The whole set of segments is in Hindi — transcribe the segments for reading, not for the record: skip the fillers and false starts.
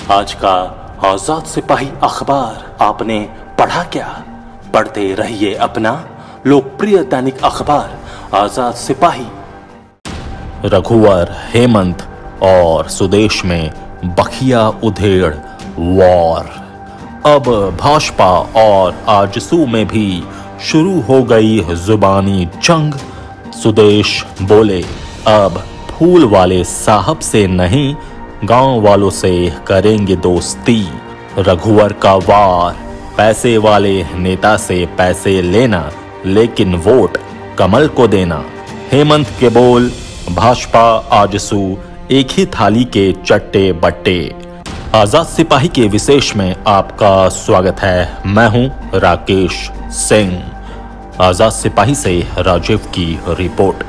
आज का आजाद सिपाही अखबार आपने पढ़ा क्या? पढ़ते रहिए अपना लोकप्रिय दैनिक अखबार आजाद सिपाही। रघुवर, हेमंत और सुदेश में बखिया उधेड़ वॉर। अब भाजपा और आजसू में भी शुरू हो गई जुबानी जंग। सुदेश बोले, अब फूल वाले साहब से नहीं, गांव वालों से करेंगे दोस्ती। रघुवर का वार, पैसे वाले नेता से पैसे लेना, लेकिन वोट कमल को देना। हेमंत के बोल, भाजपा आजसू एक ही थाली के चट्टे बट्टे। आजाद सिपाही के विशेष में आपका स्वागत है। मैं हूं राकेश सिंह। आजाद सिपाही से राजीव की रिपोर्ट।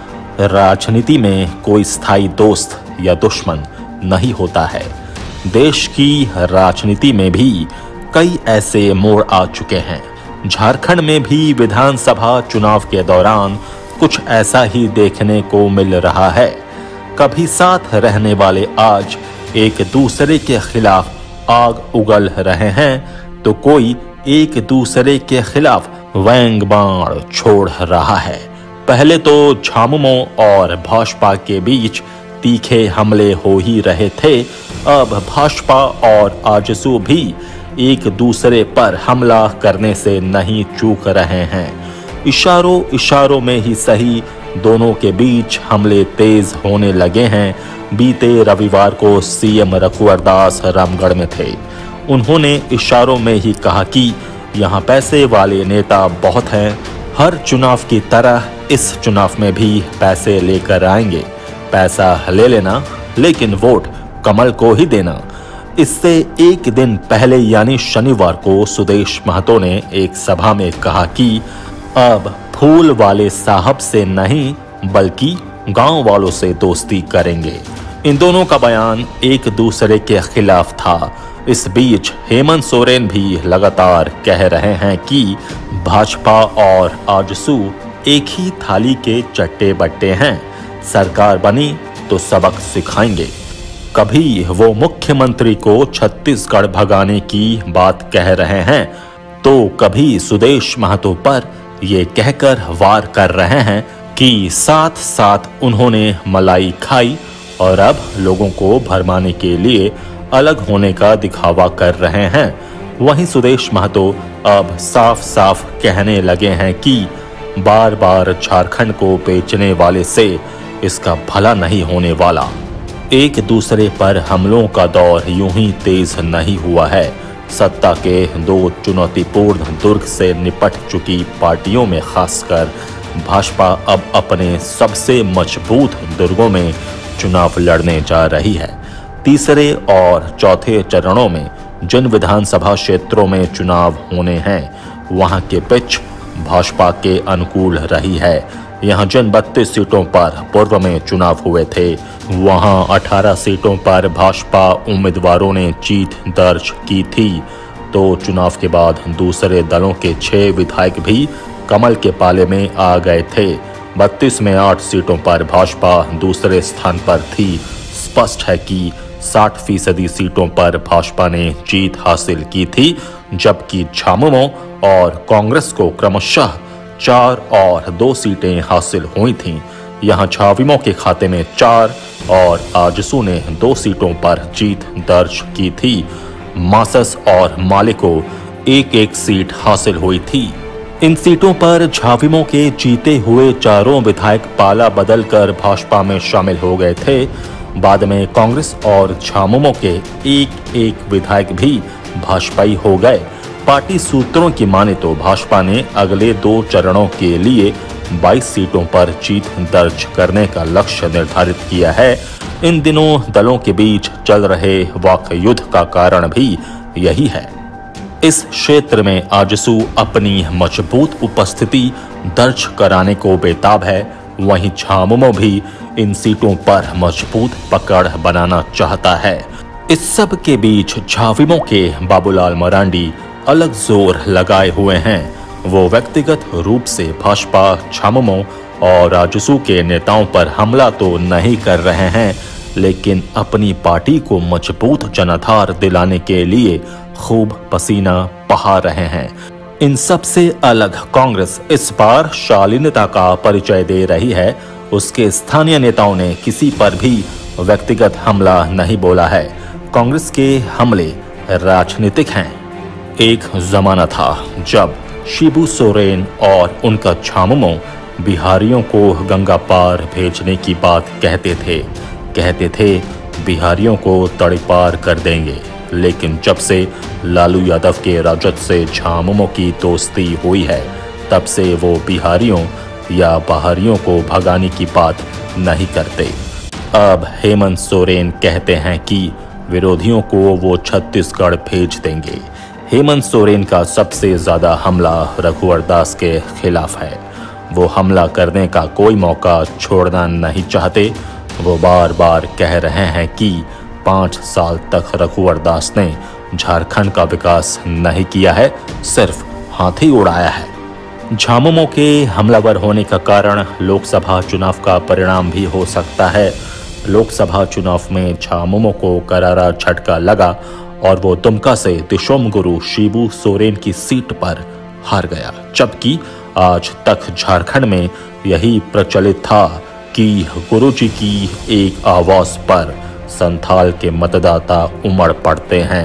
राजनीति में कोई स्थायी दोस्त या दुश्मन नहीं होता है। देश की राजनीति में भी कई ऐसे मोड़ आ चुके हैं। झारखंड में भी विधानसभा चुनाव के दौरान कुछ ऐसा ही देखने को मिल रहा है। कभी साथ रहने वाले आज एक दूसरे के खिलाफ आग उगल रहे हैं, तो कोई एक दूसरे के खिलाफ व्यंग बाण छोड़ रहा है। पहले तो झामुमो और भाजपा के बीच तीखे हमले हो ही रहे थे। अब भाजपा और आजसू भी एक दूसरे पर हमला करने से नहीं चूक रहे हैं। इशारों इशारों में ही सही, दोनों के बीच हमले तेज होने लगे हैं। बीते रविवार को सीएम रघुवर दास रामगढ़ में थे। उन्होंने इशारों में ही कहा कि यहाँ पैसे वाले नेता बहुत हैं, हर चुनाव की तरह इस चुनाव में भी पैसे लेकर आएंगे। पैसा ले लेना, लेकिन वोट कमल को ही देना। इससे एक दिन पहले यानी शनिवार को सुदेश महतो ने एक सभा में कहा कि अब फूल वाले साहब से नहीं, बल्कि गांव वालों से दोस्ती करेंगे। इन दोनों का बयान एक दूसरे के खिलाफ था। इस बीच हेमंत सोरेन भी लगातार कह रहे हैं कि भाजपा और आजसू एक ही थाली के चट्टे बट्टे हैं। सरकार बनी तो सबक सिखाएंगे। कभी वो मुख्यमंत्री को छत्तीसगढ़ भगाने की बात कह रहे हैं, तो कभी सुदेश महतो पर ये कहकर वार कर रहे हैं कि साथ साथ उन्होंने मलाई खाई और अब लोगों को भरमाने के लिए अलग होने का दिखावा कर रहे हैं। वहीं सुदेश महतो अब साफ साफ कहने लगे हैं कि बार बार झारखंड को बेचने वाले से इसका भला नहीं होने वाला। एक दूसरे पर हमलों का दौर यूं ही तेज नहीं हुआ है। सत्ता के दो चुनौतीपूर्ण दुर्ग से निपट चुकी पार्टियों में खासकर भाजपा अब अपने सबसे मजबूत दुर्गों में चुनाव लड़ने जा रही है। तीसरे और चौथे चरणों में जिन विधानसभा क्षेत्रों में चुनाव होने हैं, वहां के पिच भाजपा के अनुकूल रही है। यहां जिन 32 सीटों पर पूर्व में चुनाव हुए थे, वहां 18 सीटों पर भाजपा उम्मीदवारों ने जीत दर्ज की थी। तो चुनाव के बाद दूसरे दलों के 6 विधायक भी कमल के पाले में आ गए थे। 32 में 8 सीटों पर भाजपा दूसरे स्थान पर थी। स्पष्ट है कि 60% सीटों पर भाजपा ने जीत हासिल की थी, जबकि झामुमो और कांग्रेस को क्रमशः 4 और 2 सीटें हासिल हुई थीं। यहां झाविमो के खाते में 4 और आजसू ने 2 सीटों पर जीत दर्ज की थी। मासस और माले को 1-1 सीट हासिल हुई थी। इन सीटों पर झाविमो के जीते हुए चारों विधायक पाला बदलकर भाजपा में शामिल हो गए थे। बाद में कांग्रेस और झामुमो के 1-1 विधायक भी भाजपाई हो गए। पार्टी सूत्रों की माने तो भाजपा ने अगले 2 चरणों के लिए 22 सीटों पर जीत दर्ज करने का लक्ष्य निर्धारित किया है। इन दिनों दलों के बीच चल रहे वाक युद्ध का कारण भी यही है। इस क्षेत्र में आजसू अपनी मजबूत उपस्थिति दर्ज कराने को बेताब है। वहीं झामुमो भी इन सीटों पर मजबूत पकड़ बनाना चाहता है। इस सब के बीच झाविमो के बाबूलाल मरांडी अलग जोर लगाए हुए हैं। वो व्यक्तिगत रूप से भाजपा, झामुमो और आजसू के नेताओं पर हमला तो नहीं कर रहे हैं, लेकिन अपनी पार्टी को मजबूत जनाधार दिलाने के लिए खूब पसीना बहा रहे हैं। इन सब से अलग कांग्रेस इस बार शालीनता का परिचय दे रही है। उसके स्थानीय नेताओं ने किसी पर भी व्यक्तिगत हमला नहीं बोला है। कांग्रेस के हमले राजनीतिक हैं। एक जमाना था जब शिबू सोरेन और उनका छामुमो बिहारियों को गंगा पार भेजने की बात कहते थे बिहारियों को तड़पार कर देंगे। लेकिन जब से लालू यादव के राजद से छामुमो की दोस्ती हुई है, तब से वो बिहारियों या बाहरियों को भगाने की बात नहीं करते। अब हेमंत सोरेन कहते हैं कि विरोधियों को वो छत्तीसगढ़ भेज देंगे। हेमंत सोरेन का सबसे ज्यादा हमला रघुवर दास के खिलाफ है। वो हमला करने का कोई मौका छोड़ना नहीं चाहते। वो बार बार कह रहे हैं कि 5 साल तक रघुवर दास ने झारखंड का विकास नहीं किया है, सिर्फ हाथी उड़ाया है। झामुमो के हमलावर होने का कारण लोकसभा चुनाव का परिणाम भी हो सकता है। लोकसभा चुनाव में झामुमो को करारा झटका लगा और वो दुमका से दिशोम गुरु शिबू सोरेन की सीट पर हार गया। जबकि आज तक झारखंड में यही प्रचलित था कि गुरुजी की एक आवाज पर संथाल के मतदाता उमड़ पड़ते हैं।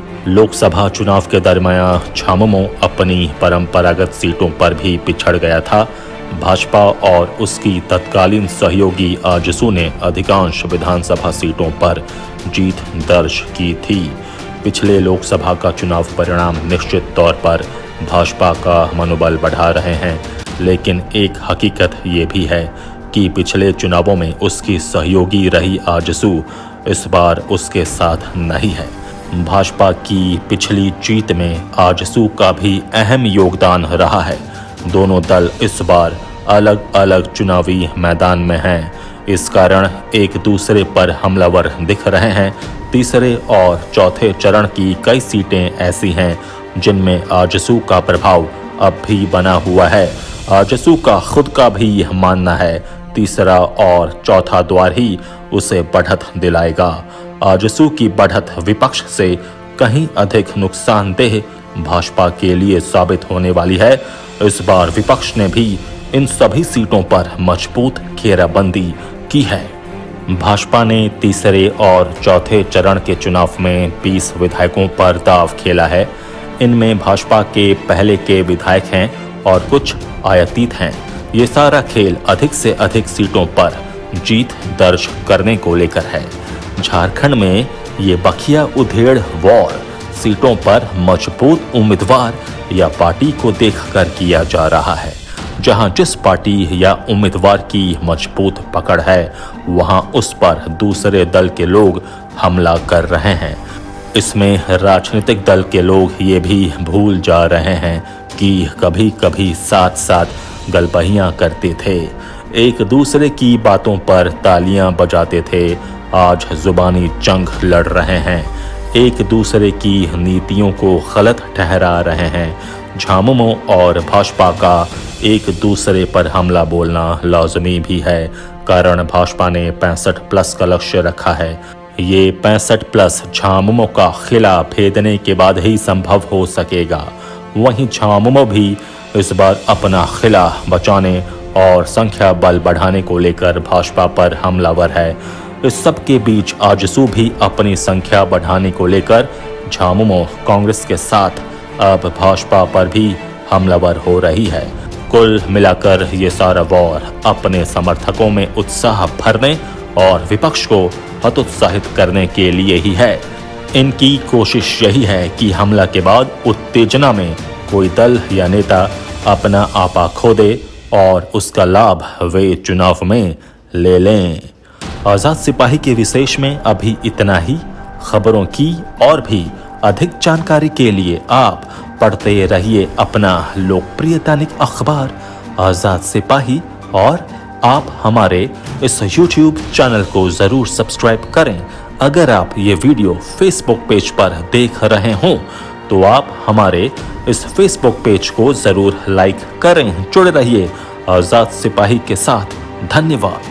लोकसभा चुनाव के दरमियान झामुमो अपनी परंपरागत सीटों पर भी पिछड़ गया था। भाजपा और उसकी तत्कालीन सहयोगी आजसू ने अधिकांश विधानसभा सीटों पर जीत दर्ज की थी। पिछले लोकसभा का चुनाव परिणाम निश्चित तौर पर भाजपा का मनोबल बढ़ा रहे हैं, लेकिन एक हकीकत ये भी है कि पिछले चुनावों में उसकी सहयोगी रही आजसू इस बार उसके साथ नहीं है। भाजपा की पिछली जीत में आजसू का भी अहम योगदान रहा है। दोनों दल इस बार अलग अलग चुनावी मैदान में हैं। इस कारण एक दूसरे पर हमलावर दिख रहे हैं। तीसरे और चौथे चरण की कई सीटें ऐसी हैं जिनमें आजसू का प्रभाव अब भी बना हुआ है। आजसू का खुद का भी यह मानना है तीसरा और चौथा द्वार ही उसे बढ़त दिलाएगा। आजसू की बढ़त विपक्ष से कहीं अधिक नुकसानदेह भाजपा के लिए साबित होने वाली है। इस बार विपक्ष ने भी इन सभी सीटों पर मजबूत घेराबंदी की है। भाजपा ने तीसरे और चौथे चरण के चुनाव में 20 विधायकों पर दांव खेला है। इनमें भाजपा के पहले के विधायक हैं और कुछ आयातित हैं। ये सारा खेल अधिक से अधिक सीटों पर जीत दर्ज करने को लेकर है। झारखंड में ये बखिया उधेड़ वॉर सीटों पर मजबूत उम्मीदवार या पार्टी को देखकर किया जा रहा है। जहां जिस पार्टी या उम्मीदवार की मजबूत पकड़ है, वहां उस पर दूसरे दल के लोग हमला कर रहे हैं। इसमें राजनीतिक दल के लोग ये भी भूल जा रहे हैं कि कभी कभी साथ साथ गलबहियां करते थे, एक दूसरे की बातों पर तालियां बजाते थे। आज जुबानी जंग लड़ रहे हैं, एक दूसरे की नीतियों को गलत ठहरा रहे हैं। झामुमो और भाजपा का एक दूसरे पर हमला बोलना लाजमी भी है, कारण भाजपा ने 65+ का लक्ष्य रखा है। ये 65+ झामुमो का खिला भेदने के बाद ही संभव हो सकेगा। वहीं झामुमो भी इस बार अपना खिला बचाने और संख्या बल बढ़ाने को लेकर भाजपा पर हमलावर है। इस सब के बीच आजसू भी अपनी संख्या बढ़ाने को लेकर झामुमो कांग्रेस के साथ अब भाजपा पर भी हमलावर हो रही है। कुल मिलाकर ये सारा वॉर अपने समर्थकों में उत्साह भरने और विपक्ष को हतोत्साहित करने के लिए ही है। इनकी कोशिश यही है कि हमला के बाद उत्तेजना में कोई दल या नेता अपना आपा खो दे और उसका लाभ वे चुनाव में ले लें। आजाद सिपाही के विशेष में अभी इतना ही। खबरों की और भी अधिक जानकारी के लिए आप पढ़ते रहिए अपना लोकप्रिय दैनिक अखबार आजाद सिपाही, और आप हमारे इस YouTube चैनल को जरूर सब्सक्राइब करें। अगर आप ये वीडियो फेसबुक पेज पर देख रहे हों तो आप हमारे इस फेसबुक पेज को जरूर लाइक करें। जुड़े रहिए आजाद सिपाही के साथ। धन्यवाद।